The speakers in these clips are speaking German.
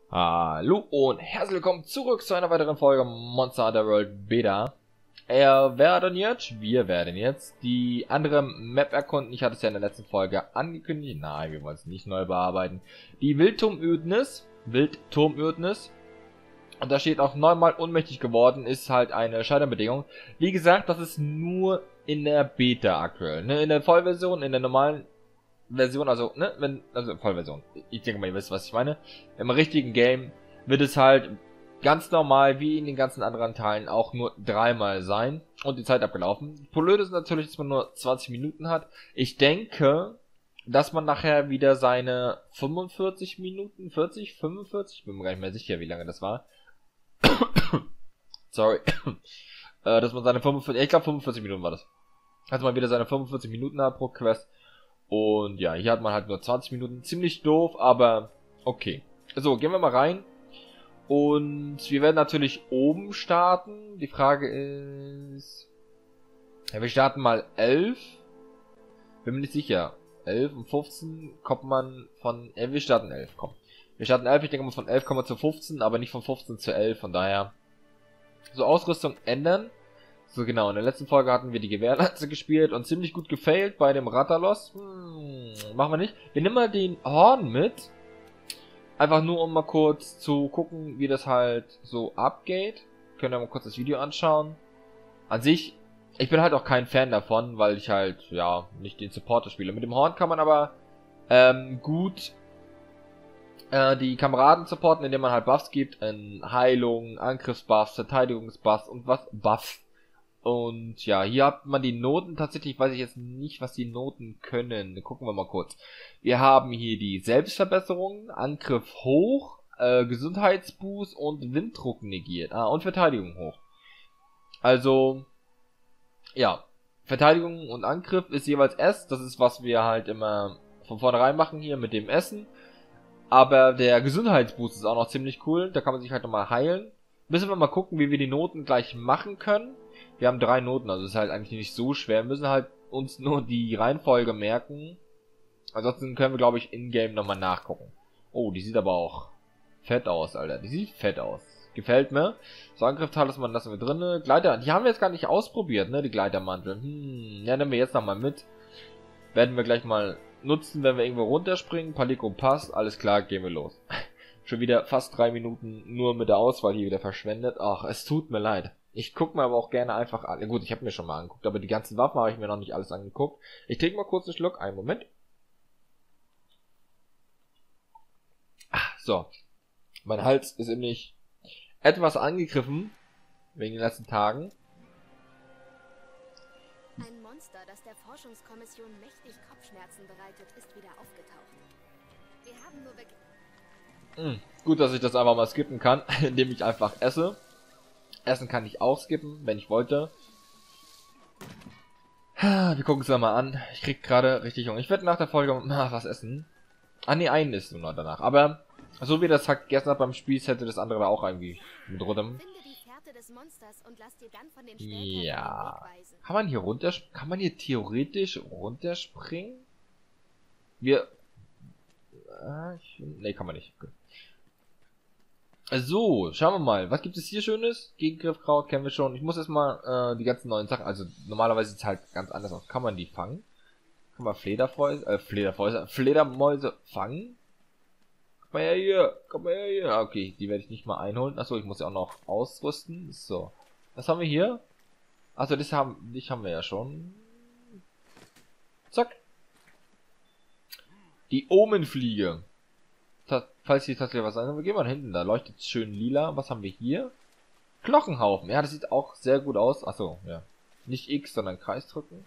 Hallo und herzlich willkommen zurück zu einer weiteren Folge Monster Hunter World Beta. Wir werden jetzt die andere Map erkunden. Ich hatte es ja in der letzten Folge angekündigt. Nein, wir wollen es nicht neu bearbeiten. Die Wildturmödnis. Und da steht auch 9-mal unmächtig geworden. Ist halt eine Scheiternbedingung. Wie gesagt, das ist nur in der Beta aktuell. Ne? In der Vollversion, in der normalen Version, also, ne, also Vollversion. Ich denke mal, ihr wisst, was ich meine. Im richtigen Game wird es halt ganz normal, wie in den ganzen anderen Teilen, auch nur 3-mal sein. Und die Zeit abgelaufen. Blöd ist natürlich, dass man nur 20 Minuten hat. Ich denke, dass man nachher wieder seine 45 Minuten, 45, bin mir gar nicht mehr sicher, wie lange das war. Sorry. Dass man seine 45, ich glaube 45 Minuten war das. Also man wieder seine 45 Minuten hat pro Quest. Und ja, hier hat man halt nur 20 Minuten. Ziemlich doof, aber okay. So, gehen wir mal rein. Und wir werden natürlich oben starten. Die Frage ist... Ja, wir starten mal 11. Bin mir nicht sicher. 11 und 15 kommt man von... Ja, wir starten 11, komm. Wir starten 11, ich denke mal von 11 kommen wir zu 15, aber nicht von 15 zu 11, von daher... So, Ausrüstung ändern. So genau, in der letzten Folge hatten wir die Gewehrlanze gespielt und ziemlich gut gefailt bei dem Rathalos. Machen wir nicht. Wir nehmen mal den Horn mit. Einfach nur, um mal kurz zu gucken, wie das halt so abgeht. Können wir mal kurz das Video anschauen. An sich, ich bin halt auch kein Fan davon, weil ich halt, ja, nicht den Supporter spiele. Mit dem Horn kann man aber gut die Kameraden supporten, indem man halt Buffs gibt. Heilung, Angriffsbuffs, Verteidigungsbuffs und was? Buffs. Und ja, hier hat man die Noten. Tatsächlich weiß ich jetzt nicht, was die Noten können. Gucken wir mal kurz. Wir haben hier die Selbstverbesserung, Angriff hoch, Gesundheitsboost und Winddruck negiert. Und Verteidigung hoch. Also, ja. Verteidigung und Angriff ist jeweils S. Das ist, was wir halt immer von vornherein machen hier mit dem Essen. Aber der Gesundheitsboost ist auch noch ziemlich cool. Da kann man sich halt nochmal heilen. Müssen wir mal gucken, wie wir die Noten gleich machen können. Wir haben 3 Noten, also ist halt eigentlich nicht so schwer. Wir müssen halt uns nur die Reihenfolge merken. Ansonsten können wir, glaube ich, in-game nochmal nachgucken. Oh, die sieht aber auch fett aus, Alter. Die sieht fett aus. Gefällt mir. So, Angriff-Talisman lassen wir drinne. Gleiter, die haben wir jetzt gar nicht ausprobiert, ne, die Gleitermantel. Ja, nehmen wir jetzt nochmal mit. Werden wir gleich mal nutzen, wenn wir irgendwo runterspringen. Palico passt, alles klar, gehen wir los. Schon wieder fast 3 Minuten nur mit der Auswahl hier wieder verschwendet. Ach, es tut mir leid. Ich gucke mir aber auch gerne einfach an. Gut, ich habe mir schon mal angeguckt, aber die ganzen Waffen habe ich mir noch nicht alles angeguckt. Ich trinke mal kurz einen Schluck. Einen Moment. So. Mein Hals ist nämlich etwas angegriffen. Wegen den letzten Tagen. Ein Monster, das der Forschungskommission mächtig Kopfschmerzen bereitet, ist wieder aufgetaucht. Wir haben nur Gut, dass ich das einfach mal skippen kann, indem ich einfach esse. Essen kann ich auch skippen, wenn ich wollte. Wir gucken es mal an. Ich krieg gerade richtig Hunger. Ich werde nach der Folge was essen. Ne, einen ist nur noch danach. Aber so wie das halt gestern beim Spiel hätte das andere da auch irgendwie mit runter. Ja. Kann man hier runter? Kann man hier theoretisch runterspringen? Ne, kann man nicht. Okay. So, schauen wir mal. Was gibt es hier Schönes? Gegengriffkraut kennen wir schon. Ich muss erstmal die ganzen neuen Sachen. Also normalerweise sieht es halt ganz anders aus. Kann man die fangen? Kann man Fledermäuse fangen? Komm mal her hier. Okay, die werde ich nicht mal einholen. Achso, ich muss ja auch noch ausrüsten. So. Was haben wir hier? Achso, dich haben wir ja schon. Zack. Die Omenfliege. Falls hier tatsächlich was sein, wir gehen mal hinten, da leuchtet schön lila. Was haben wir hier? Knochenhaufen. Ja, das sieht auch sehr gut aus. Achso, ja. Nicht X, sondern Kreis drücken.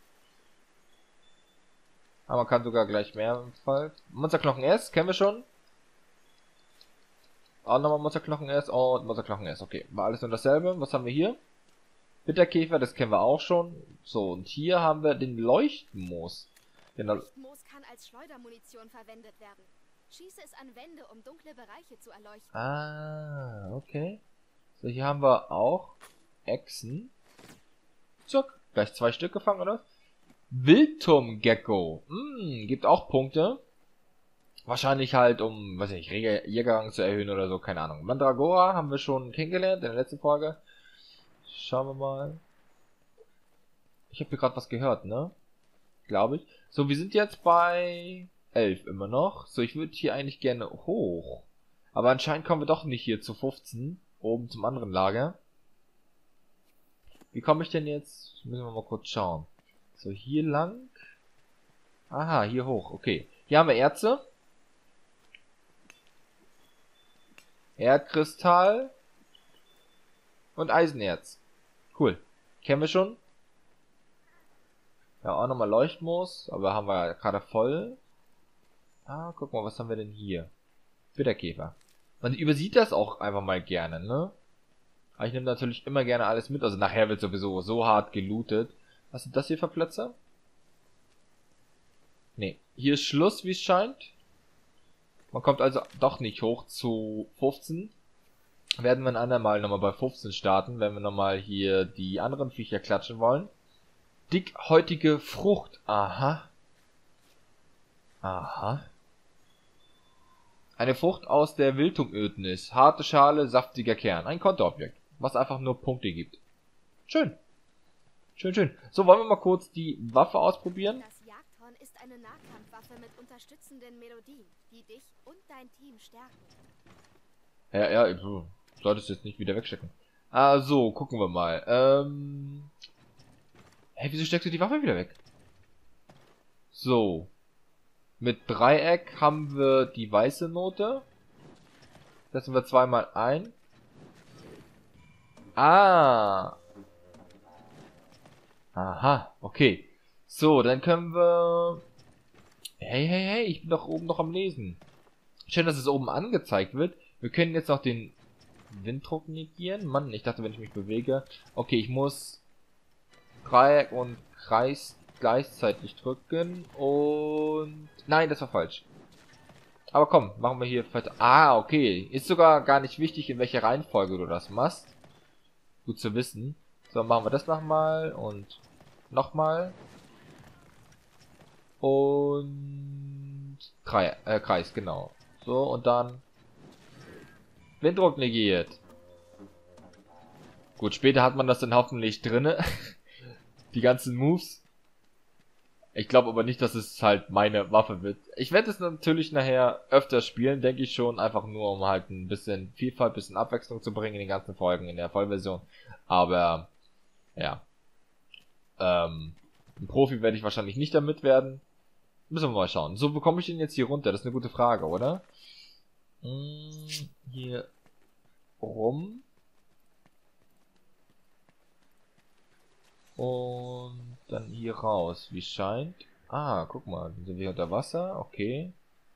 Aber man kann sogar gleich mehrfach. Monsterknochen S, kennen wir schon. Auch nochmal Monsterknochen S und Monsterknochen S. Okay, war alles nur dasselbe. Was haben wir hier? Bitterkäfer, das kennen wir auch schon. So, und hier haben wir den Leuchtmoos. Den Leuchtmoos kann als Schleudermunition verwendet werden. Schieße es an Wände, um dunkle Bereiche zu erleuchten. Okay. So, hier haben wir auch Echsen. Zack. Gleich 2 Stück gefangen, oder? Wildturmgecko. Gibt auch Punkte. Wahrscheinlich halt, um, weiß ich nicht, Jägerrang zu erhöhen oder so, keine Ahnung. Mandragora haben wir schon kennengelernt in der letzten Folge. Schauen wir mal. Ich habe hier gerade was gehört, ne? Glaube ich. So, wir sind jetzt bei 11 immer noch. So, ich würde hier eigentlich gerne hoch. Aber anscheinend kommen wir doch nicht hier zu 15. Oben zum anderen Lager. Wie komme ich denn jetzt? Müssen wir mal kurz schauen. So, hier lang. Aha, hier hoch. Okay. Hier haben wir Erze. Erdkristall. Und Eisenerz. Cool. Kennen wir schon. Ja, auch nochmal Leuchtmoos. Aber haben wir ja gerade voll. Ah, guck mal, was haben wir denn hier? Bitterkäfer. Man übersieht das auch einfach mal gerne, ne? Aber ich nehme natürlich immer gerne alles mit. Also nachher wird sowieso so hart gelootet. Was sind das hier für Plätze? Nee. Hier ist Schluss, wie es scheint. Man kommt also doch nicht hoch zu 15. Werden wir ein andermal nochmal bei 15 starten, wenn wir nochmal hier die anderen Viecher klatschen wollen. Dickhäutige Frucht. Aha. Aha. Eine Frucht aus der Wildtumödnis. Harte Schale, saftiger Kern. Ein Konterobjekt, was einfach nur Punkte gibt. Schön. Schön, schön. So, wollen wir mal kurz die Waffe ausprobieren? Das Jagdhorn ist eine Nahkampfwaffe mit unterstützenden Melodien, die dich und dein Team stärken. Ja, du solltest jetzt nicht wieder wegstecken. Ah, so, gucken wir mal. Hey, wieso steckst du die Waffe wieder weg? So. Mit Dreieck haben wir die weiße Note. Setzen wir zweimal ein. Ah. Aha, okay. So, dann können wir... Hey, ich bin doch oben noch am Lesen. Schön, dass es oben angezeigt wird. Wir können jetzt noch den Winddruck negieren. Mann, ich dachte, wenn ich mich bewege... Okay, ich muss Dreieck und Kreis gleichzeitig drücken und... Nein, das war falsch. Aber komm, machen wir hier... Ah, okay. Ist sogar gar nicht wichtig, in welcher Reihenfolge du das machst. Gut zu wissen. So, machen wir das nochmal und nochmal. Und... Kreis, genau. So, und dann... Winddruck negiert. Gut, später hat man das dann hoffentlich drinne. Die ganzen Moves. Ich glaube aber nicht, dass es halt meine Waffe wird. Ich werde es natürlich nachher öfter spielen, denke ich schon. Einfach nur, um halt ein bisschen Vielfalt, ein bisschen Abwechslung zu bringen in den ganzen Folgen, in der Vollversion. Aber, ja. Ein Profi werde ich wahrscheinlich nicht damit werden. Müssen wir mal schauen. So, wo komme ich denn jetzt hier runter? Das ist eine gute Frage, oder? Hier rum. Und dann hier raus, wie es scheint. Ah, guck mal, dann sind wir unter Wasser, okay.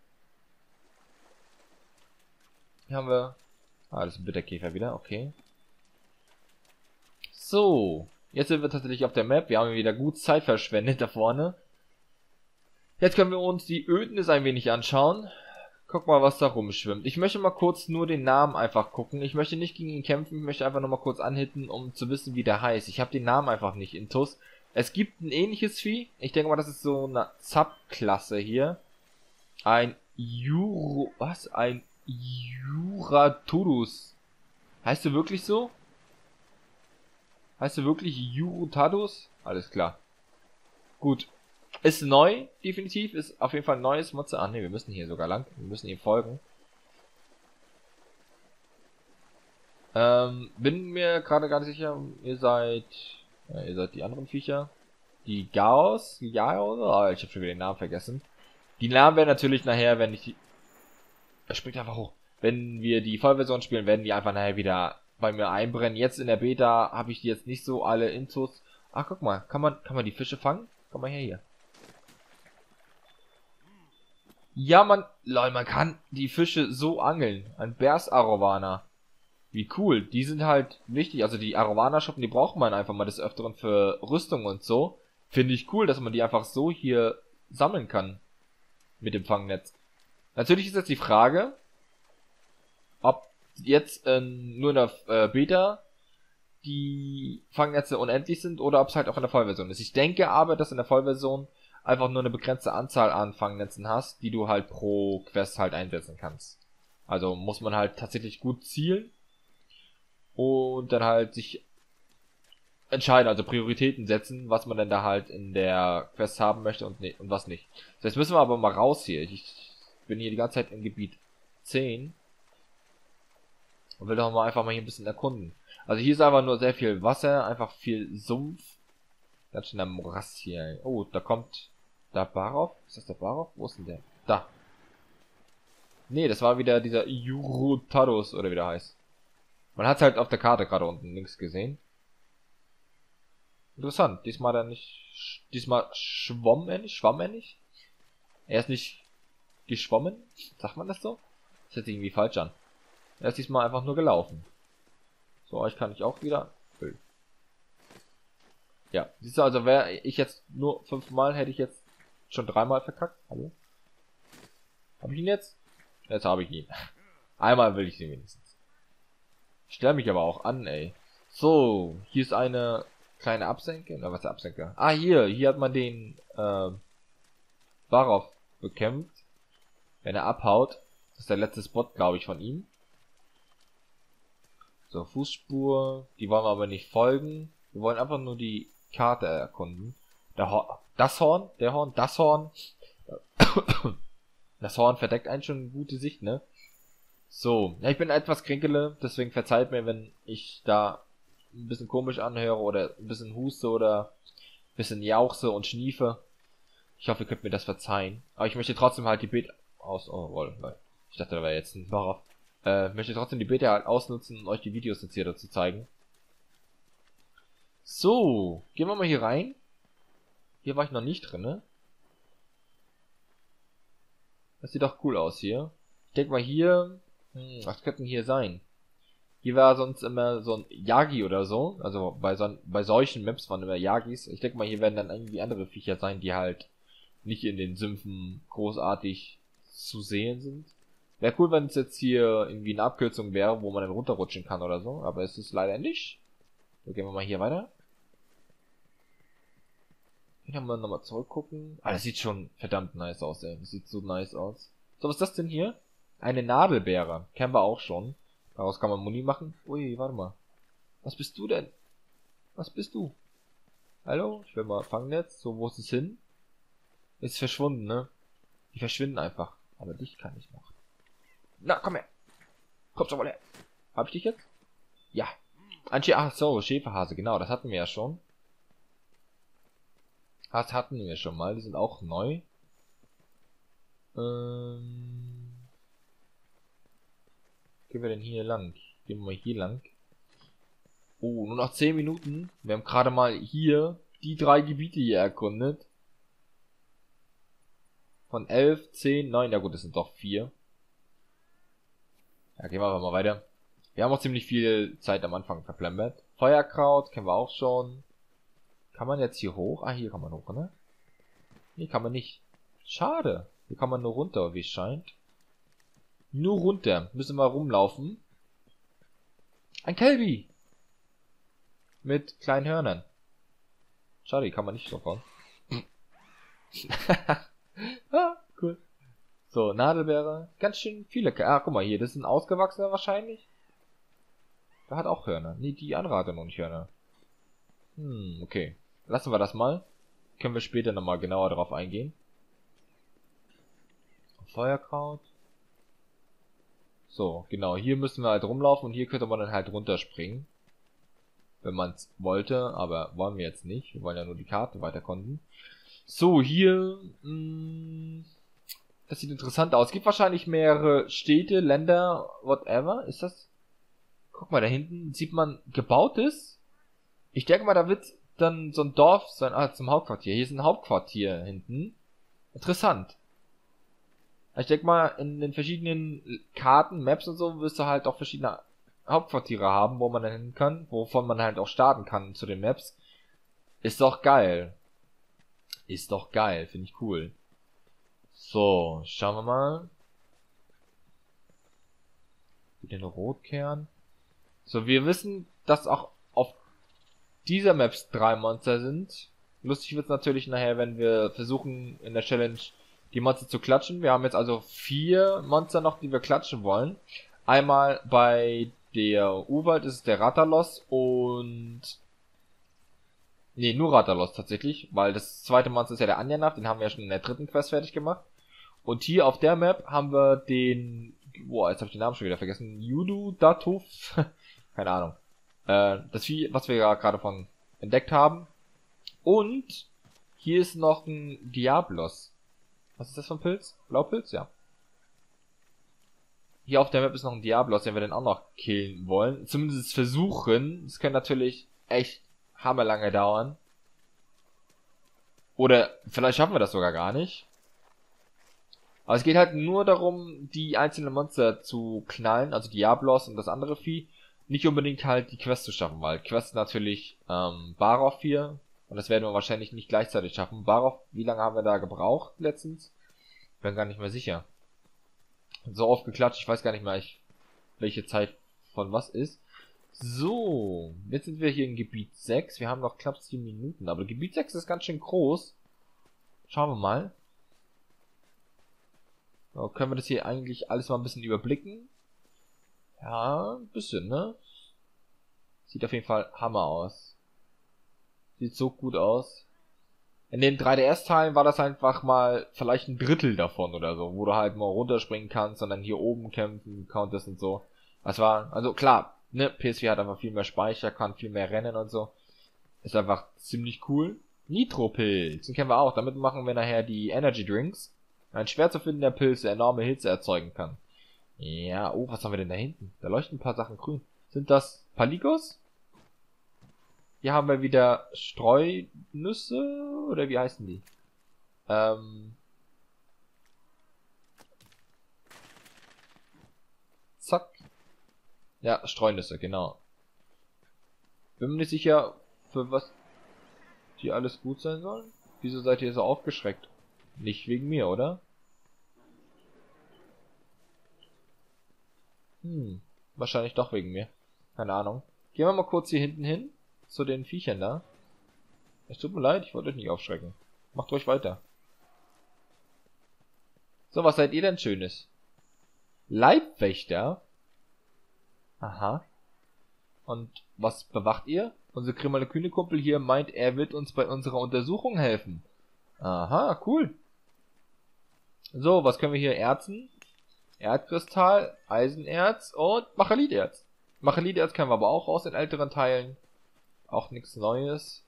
Hier haben wir... Ah, das ist ein Bitterkäfer wieder, okay. So, jetzt sind wir tatsächlich auf der Map. Wir haben wieder gut Zeit verschwendet da vorne. Jetzt können wir uns die Ödnis ein wenig anschauen. Guck mal, was da rumschwimmt. Ich möchte mal kurz nur den Namen einfach gucken. Ich möchte nicht gegen ihn kämpfen, ich möchte einfach nur mal kurz anhitten, um zu wissen, wie der heißt. Ich habe den Namen einfach nicht intus. Es gibt ein ähnliches Vieh. Ich denke mal, das ist so eine Subklasse hier. Ein Ein Juratodus. Heißt du wirklich so? Heißt du wirklich Jurutadus? Alles klar. Gut. Ist neu, definitiv. Ist auf jeden Fall ein neues Monster. Ah ne, wir müssen hier sogar lang. Wir müssen ihm folgen. Bin mir gerade gar nicht sicher. Ihr seid die anderen Viecher. Die Gaos. Gaos? Oh, ich habe schon wieder den Namen vergessen. Die Namen werden natürlich nachher, wenn ich die... Er springt einfach hoch. Wenn wir die Vollversion spielen, werden die einfach nachher wieder bei mir einbrennen. Jetzt in der Beta habe ich die jetzt nicht so alle Intus. Ach, guck mal. Kann man die Fische fangen? Komm mal her hier. Ja, man kann die Fische so angeln. Ein Bärs-Arowana. Wie cool. Die sind halt wichtig. Also die Arowana-Schuppen, die braucht man einfach mal des Öfteren für Rüstung und so. Finde ich cool, dass man die einfach so hier sammeln kann. Mit dem Fangnetz. Natürlich ist jetzt die Frage, ob jetzt nur in der Beta die Fangnetze unendlich sind oder ob es halt auch in der Vollversion ist. Ich denke aber, dass in der Vollversion einfach nur eine begrenzte Anzahl an Fangnetzen hast, die du halt pro Quest halt einsetzen kannst. Also muss man halt tatsächlich gut zielen und dann halt sich entscheiden, also Prioritäten setzen, was man denn da halt in der Quest haben möchte und was nicht. So, jetzt müssen wir aber mal raus hier. Ich bin hier die ganze Zeit im Gebiet 10 und will doch mal einfach mal hier ein bisschen erkunden. Also hier ist einfach nur sehr viel Wasser, einfach viel Sumpf. Ganz schön der Morast hier. Oh, da kommt der Barov. Ist das der Barov? Wo ist denn der? Da. Nee, das war wieder dieser Jurutados oder wie der heißt. Man hat es halt auf der Karte gerade unten links gesehen. Interessant. Diesmal dann nicht. Diesmal schwamm er nicht. Er ist nicht geschwommen. Sagt man das so? Das hört sich irgendwie falsch an. Er ist diesmal einfach nur gelaufen. So, euch kann ich auch wieder. Ja, siehst du, also wäre ich jetzt nur 5-mal, hätte ich jetzt schon 3-mal verkackt. Hallo? Hab ich ihn jetzt? Jetzt habe ich ihn. Einmal will ich ihn wenigstens. Ich stelle mich aber auch an, ey. So, hier ist eine kleine Absenke. Na, was ist der Absenke? Ah, hier hat man den Barov bekämpft. Wenn er abhaut. Das ist der letzte Spot, glaube ich, von ihm. So, Fußspur. Die wollen wir aber nicht folgen. Wir wollen einfach nur die Karte erkunden. Das Horn. Das Horn verdeckt einen schon eine gute Sicht, ne? So, ja, ich bin etwas Krinkele, deswegen verzeiht mir, wenn ich da ein bisschen komisch anhöre oder ein bisschen huste oder ein bisschen jauchze und schniefe. Ich hoffe, ihr könnt mir das verzeihen. Aber ich möchte trotzdem halt die Beta ich dachte, da wäre jetzt ein Horror. Möchte trotzdem die Beta halt ausnutzen, um euch die Videos jetzt hier dazu zeigen. So, gehen wir mal hier rein. Hier war ich noch nicht drin, ne? Das sieht doch cool aus hier. Ich denke mal hier, was könnten hier sein? Hier war sonst immer so ein Yagi oder so. Also bei solchen Maps waren immer Yagis. Ich denke mal, hier werden dann irgendwie andere Viecher sein, die halt nicht in den Sümpfen großartig zu sehen sind. Wäre cool, wenn es jetzt hier irgendwie eine Abkürzung wäre, wo man dann runterrutschen kann oder so. Aber es ist leider nicht. So, gehen wir mal hier weiter. Hier haben wir nochmal zurückgucken. Ah, das sieht schon verdammt nice aus, ey. Das sieht so nice aus. So, was ist das denn hier? Eine Nadelbeere. Kennen wir auch schon. Daraus kann man Muni machen. Ui, warte mal. Was bist du denn? Was bist du? Hallo? Ich will mal Fangnetz. So, wo ist es hin? Ist verschwunden, ne? Die verschwinden einfach. Aber dich kann ich noch. Na, komm her. Komm schon mal her. Hab ich dich jetzt? Ja. Ach so, Schäferhase, genau. Das hatten wir ja schon. Das hatten wir schon mal. Die sind auch neu. Gehen wir denn hier lang? Gehen wir mal hier lang. Oh, nur noch 10 Minuten. Wir haben gerade mal hier die 3 Gebiete hier erkundet. Von 11, 10, 9. Ja gut, das sind doch 4. Ja, gehen wir aber mal weiter. Wir haben auch ziemlich viel Zeit am Anfang verplempert. Feuerkraut kennen wir auch schon. Kann man jetzt hier hoch? Ah, hier kann man hoch, ne? Hier kann man nicht. Schade. Hier kann man nur runter, wie es scheint. Nur runter. Müssen wir rumlaufen. Ein Kelby. Mit kleinen Hörnern. Schade, die kann man nicht so fahren. Ah, cool. So, Nadelbeere. Ganz schön viele. Ah, guck mal hier. Das ist ein ausgewachsener wahrscheinlich. Der hat auch Hörner. Nee, die andere hatte noch nicht Hörner. Okay. Lassen wir das mal. Können wir später nochmal genauer drauf eingehen. Feuerkraut. So, genau. Hier müssen wir halt rumlaufen und hier könnte man dann halt runterspringen. Wenn man es wollte, aber wollen wir jetzt nicht. Wir wollen ja nur die Karte weiter konnten. So, hier... das sieht interessant aus. Es gibt wahrscheinlich mehrere Städte, Länder, whatever. Ist das... Guck mal, da hinten sieht man Gebautes. Ich denke mal, da wird dann so ein Dorf sein. Ah, zum Hauptquartier. Hier ist ein Hauptquartier hinten. Interessant. Ich denke mal, in den verschiedenen Karten, Maps und so, wirst du halt auch verschiedene Hauptquartiere haben, wo man dann hin kann, wovon man halt auch starten kann zu den Maps. Ist doch geil. Ist doch geil, finde ich cool. So, schauen wir mal. Den Rotkern. So, wir wissen, dass auch auf dieser Maps 3 Monster sind. Lustig wird's natürlich nachher, wenn wir versuchen, in der Challenge die Monster zu klatschen. Wir haben jetzt also 4 Monster noch, die wir klatschen wollen. Einmal bei der Urwald ist es der Rathalos und... Nee, nur Rathalos tatsächlich, weil das zweite Monster ist ja der Anjanaf, den haben wir ja schon in der 3. Quest fertig gemacht. Und hier auf der Map haben wir den... Boah, jetzt habe ich den Namen schon wieder vergessen. Yudu Datuf. Keine Ahnung. Das Vieh, was wir ja gerade von entdeckt haben. Und hier ist noch ein Diablos. Was ist das für ein Pilz? Blaupilz? Ja. Hier auf der Map ist noch ein Diablos, den wir dann auch noch killen wollen. Zumindest versuchen. Das kann natürlich echt hammerlange dauern. Oder vielleicht schaffen wir das sogar gar nicht. Aber es geht halt nur darum, die einzelnen Monster zu knallen, also Diablos und das andere Vieh. Nicht unbedingt halt die Quest zu schaffen, weil Quest natürlich Barov hier. Und das werden wir wahrscheinlich nicht gleichzeitig schaffen. Barov, wie lange haben wir da gebraucht letztens? Bin gar nicht mehr sicher. So oft geklatscht, ich weiß gar nicht mehr, welche Zeit von was ist. So, jetzt sind wir hier in Gebiet 6. Wir haben noch knapp 7 Minuten, aber Gebiet 6 ist ganz schön groß. Schauen wir mal. So, können wir das hier eigentlich alles mal ein bisschen überblicken? Ja, ein bisschen, ne? Sieht auf jeden Fall Hammer aus. Sieht so gut aus. In den 3DS-Teilen war das einfach mal vielleicht ein Drittel davon oder so, wo du halt mal runterspringen kannst und dann hier oben kämpfen konntest und so. Das war, also klar, ne, PS4 hat einfach viel mehr Speicher, kann viel mehr rennen und so. Ist einfach ziemlich cool. Nitropilz, den kennen wir auch, damit machen wir nachher die Energy Drinks. Ein schwer zu findender Pilz, der enorme Hitze erzeugen kann. Ja, oh, was haben wir denn da hinten? Da leuchten ein paar Sachen grün. Sind das Palikos? Hier haben wir wieder Streunüsse, oder wie heißen die? Zack. Ja, Streunüsse, genau. Bin mir nicht sicher, für was die alles gut sein sollen. Wieso seid ihr so aufgeschreckt? Nicht wegen mir, oder? Wahrscheinlich doch wegen mir. Keine Ahnung. Gehen wir mal kurz hier hinten hin. Zu den Viechern da. Es tut mir leid, ich wollte euch nicht aufschrecken. Macht ruhig weiter. So, was seid ihr denn Schönes? Leibwächter? Aha. Und was bewacht ihr? Unser kriminelle Kühne-Kumpel hier meint, er wird uns bei unserer Untersuchung helfen. Aha, cool. So, was können wir hier erzen? Erdkristall, Eisenerz und Macheliterz. Macheliterz kennen wir aber auch aus den älteren Teilen. Auch nichts Neues.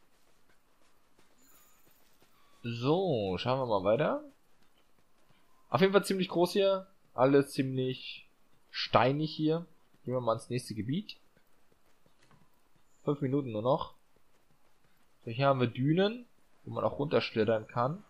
So, schauen wir mal weiter. Auf jeden Fall ziemlich groß hier. Alles ziemlich steinig hier. Gehen wir mal ins nächste Gebiet. 5 Minuten nur noch. So, hier haben wir Dünen, wo man auch runterschlittern kann.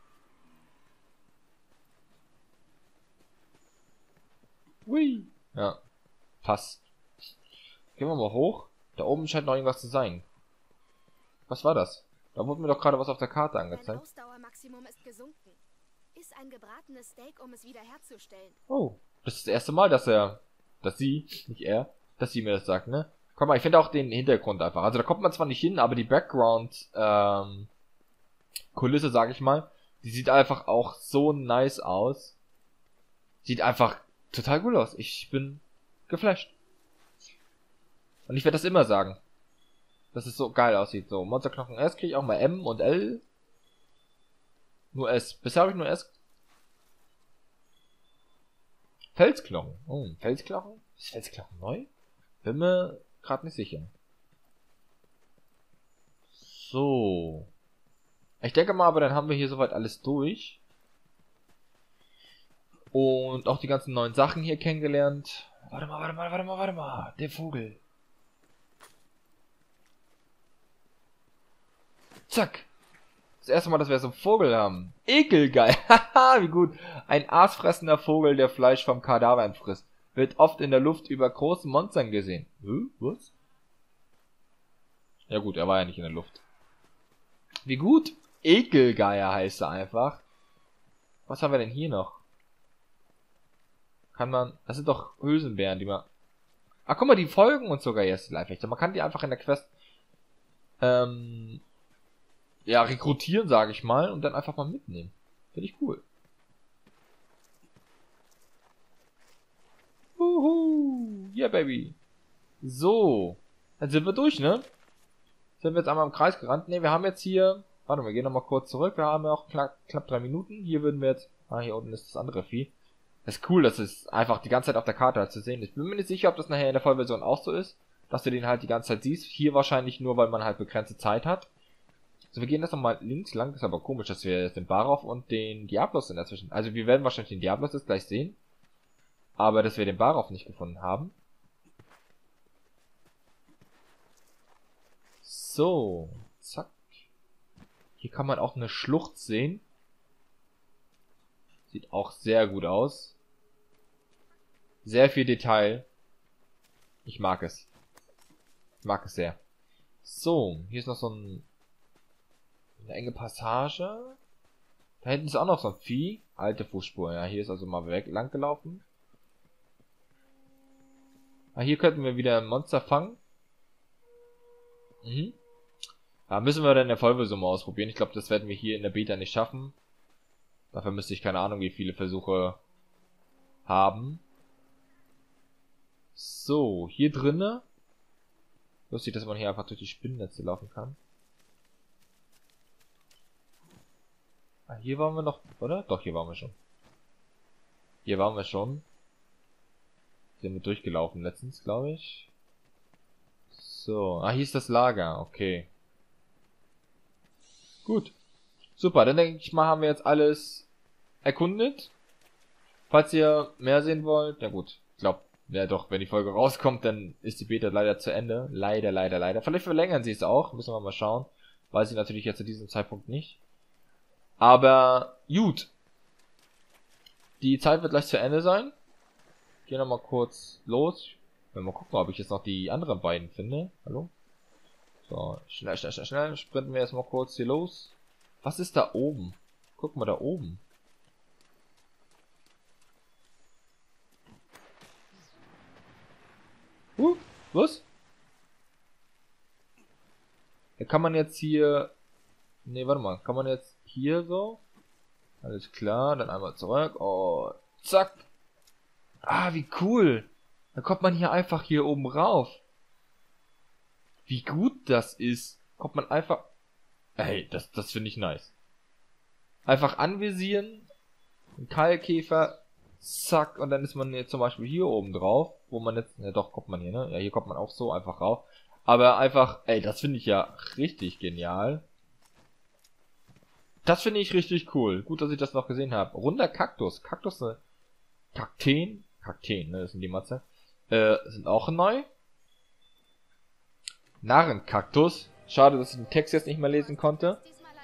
Hui. Ja, passt. Gehen wir mal hoch. Da oben scheint noch irgendwas zu sein. Was war das? Da wurde mir doch gerade was auf der Karte angezeigt. Dein Ausdauermaximum ist gesunken. Iss ein gebratenes Steak, um es wiederherzustellen. Oh, das ist das erste Mal, dass sie, nicht er, dass sie mir das sagt, ne? Guck mal, ich finde auch den Hintergrund einfach. Also da kommt man zwar nicht hin, aber die Background, Kulisse, sag ich mal, die sieht einfach auch so nice aus. Sieht einfach total cool aus. Ich bin geflasht. Und ich werde das immer sagen. Dass es so geil aussieht. So, Monsterknochen S kriege ich auch mal M und L. Nur S. Bisher habe ich nur S. Felsknochen. Oh, Felsknochen? Ist Felsknochen neu? Bin mir gerade nicht sicher. So. Ich denke mal, aber dann haben wir hier soweit alles durch. Und auch die ganzen neuen Sachen hier kennengelernt. Warte mal. Der Vogel. Zack. Das erste Mal, dass wir so einen Vogel haben. Ekelgeil. Haha, wie gut. Ein aasfressender Vogel, der Fleisch vom Kadavern frisst. Wird oft in der Luft über großen Monstern gesehen. Was? Ja gut, er war ja nicht in der Luft. Wie gut. Ekelgeier heißt er einfach. Was haben wir denn hier noch? Kann man... Das sind doch Hülsenbären, die man... Ah, guck mal, die folgen uns sogar jetzt, die Leibwächter. Man kann die einfach in der Quest... ja, rekrutieren, sage ich mal, und dann einfach mal mitnehmen. Finde ich cool. Yeah, baby. So. Dann sind wir durch, ne? Sind wir jetzt einmal im Kreis gerannt. Ne, wir haben jetzt hier... Warte, wir gehen nochmal kurz zurück. Wir haben ja auch knapp 3 Minuten. Hier würden wir jetzt... Ah, hier unten ist das andere Vieh. Das ist cool, dass es einfach die ganze Zeit auf der Karte halt zu sehen ist. Ich bin mir nicht sicher, ob das nachher in der Vollversion auch so ist. Dass du den halt die ganze Zeit siehst. Hier wahrscheinlich nur, weil man halt begrenzte Zeit hat. So, wir gehen das nochmal links lang. Das ist aber komisch, dass wir jetzt den Barov und den Diablos in dazwischen... Also wir werden wahrscheinlich den Diablos jetzt gleich sehen. Aber dass wir den Barov nicht gefunden haben. So, zack. Hier kann man auch eine Schlucht sehen. Sieht auch sehr gut aus. Sehr viel Detail. Ich mag es. Ich mag es sehr. So, hier ist noch so eine enge Passage. Da hinten ist auch noch so ein Vieh. Alte Fußspur. Ja, hier ist also mal lang gelaufen. Ah, hier könnten wir wieder ein Monster fangen. Mhm. Da müssen wir dann in der Vollversion mal ausprobieren. Ich glaube, das werden wir hier in der Beta nicht schaffen. Dafür müsste ich keine Ahnung, wie viele Versuche haben. So, hier drinnen. Lustig, dass man hier einfach durch die Spinnennetze laufen kann. Ah, hier waren wir noch, oder? Doch, hier waren wir schon. Hier waren wir schon. Sind wir durchgelaufen letztens, glaube ich. So, ah, hier ist das Lager, okay. Gut. Super, dann denke ich mal, haben wir jetzt alles erkundet. Falls ihr mehr sehen wollt, na gut, ich glaube, ja doch, wenn die Folge rauskommt, dann ist die Beta leider zu Ende. Leider, leider, leider. Vielleicht verlängern sie es auch, müssen wir mal schauen. Weiß ich natürlich jetzt zu diesem Zeitpunkt nicht. Aber, gut. Die Zeit wird gleich zu Ende sein. Gehen wir mal kurz los. Mal gucken, ob ich jetzt noch die anderen beiden finde. Hallo? So, schnell, schnell, schnell, schnell. Sprinten wir erstmal kurz hier los. Was ist da oben? Guck mal da oben. Was? Da kann man jetzt hier... Ne, warte mal. Kann man jetzt hier so? Alles klar, dann einmal zurück. Oh, zack. Ah, wie cool. Da kommt man hier einfach hier oben rauf. Wie gut das ist. Kommt man einfach... Ey, das finde ich nice. Einfach anvisieren. Ein Keilkäfer. Zack. Und dann ist man jetzt zum Beispiel hier oben drauf. Wo man jetzt... Ja doch, kommt man hier, ne? Ja, hier kommt man auch so einfach rauf. Aber einfach... Ey, das finde ich ja richtig genial. Das finde ich richtig cool. Gut, dass ich das noch gesehen habe. Runder Kaktus. Kaktus, ne? Kakteen, ne? Das sind die Matze. Sind auch neu. Narrenkaktus. Schade, dass ich den Text jetzt nicht mehr lesen konnte.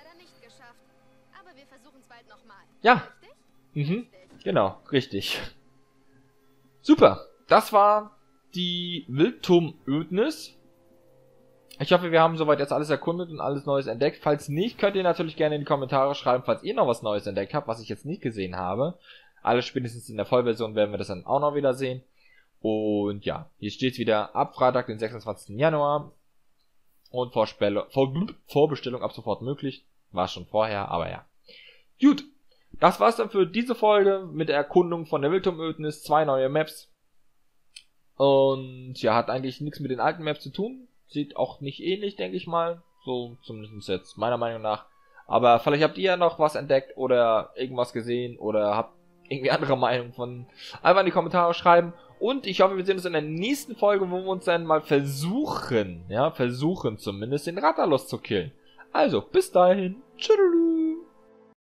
Ja. Mhm. Genau, richtig. Super. Das war die Wildturm-Ödnis. Ich hoffe, wir haben soweit jetzt alles erkundet und alles Neues entdeckt. Falls nicht, könnt ihr natürlich gerne in die Kommentare schreiben, falls ihr noch was Neues entdeckt habt, was ich jetzt nicht gesehen habe. Alles spätestens in der Vollversion werden wir das dann auch noch wieder sehen. Und ja, hier steht es wieder ab Freitag, den 26. Januar. Und Vorbestellung ab sofort möglich. War schon vorher, aber ja. Gut, das war's dann für diese Folge mit der Erkundung von der Wildturm-Ödnis. 2 neue Maps. Und ja, hat eigentlich nichts mit den alten Maps zu tun. Sieht auch nicht ähnlich, denke ich mal. So, zumindest jetzt meiner Meinung nach. Aber vielleicht habt ihr ja noch was entdeckt oder irgendwas gesehen oder habt irgendwie andere Meinung von. Einfach in die Kommentare schreiben. Und ich hoffe, wir sehen uns in der nächsten Folge, wo wir uns dann mal versuchen zumindest den Rathalos zu killen. Also, bis dahin. Tschüss.